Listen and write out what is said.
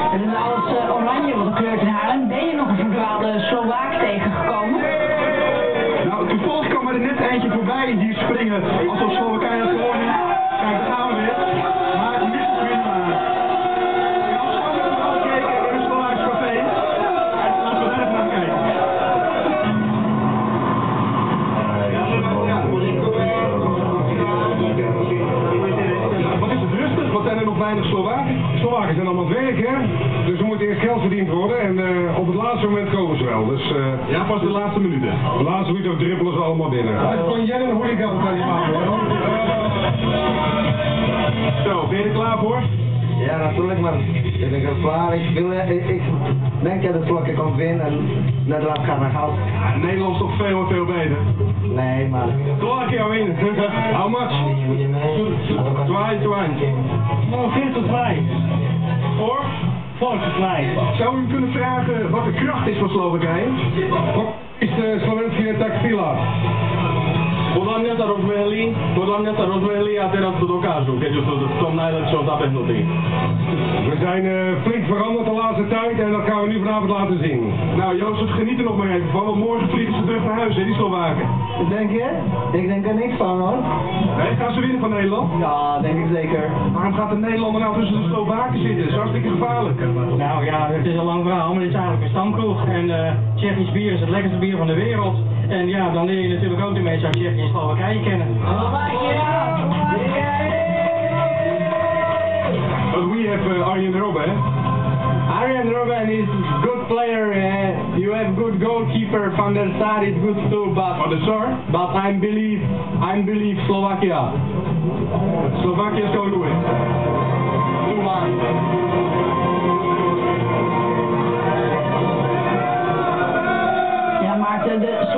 Het is alles oranje wat gekleurd in Haarlem. Ben je nog een verdwaalde Slovaak tegengekomen? Nou, toevallig kwam er net eentje voorbij hier springen alsof Slowakije had gewonnen. Kijk, daar gaan we weer. Maar het mist er weer aan. Ik had zo wel gekeken in een Slovaaks café. Laten we daar even naar kijken. Wat is het rustig? Wat zijn er nog weinig Slowaken? Slowaken zijn allemaal aan het werk, hè? Dus er moet eerst geld verdiend worden en op het laatste moment komen ze wel. Dus Ja, pas de laatste minuten. de laatste minuten dribbelen ze allemaal binnen. Kon jij een hooligan kan je maken, hoor? Zo, ben je er klaar voor? Ja, natuurlijk, maar ik ben er klaar. Ik denk dat de Slovakia kan winnen en Nederland gaat naar huis. Ja, Nederland is toch veel en veel beter. Nee, maar... Slovakia win. How much? 2-1. Oh, 4-2. Voor? 4-2. Zou u kunnen vragen wat de kracht is van Slowakije? Wat is de Slovenský takvila? Podľa mňa sa rozbehli a teraz to dokážu, keď už sú v tom najlepšom zabehnutí. We zijn flink veranderd de laatste tijd en dat gaan we nu vanavond laten zien. Nou Jozef, geniet er nog maar even van, want morgen vliegen ze terug naar huis, hè, die Slowaken. Denk je? Ik denk er niks van, hoor. Nee, gaan ze winnen van Nederland? Ja, denk ik zeker. Waarom gaat de Nederlander nou tussen de Slowaken zitten? Dat is hartstikke gevaarlijk. Nou ja, het is een lang verhaal, maar dit is eigenlijk een stamkroeg. En Tsjechisch bier is het lekkerste bier van de wereld. En ja, dan leer je natuurlijk ook de mensen uit Tsjechië en Slowakije kennen. But we have Arjen Robben. Arjen Robben is good player, you have good goalkeeper, Van der Sar is good too, Van der Sar? but I believe Slovakia. Slovakia is going to win. 2-1. Ja, Maarten, de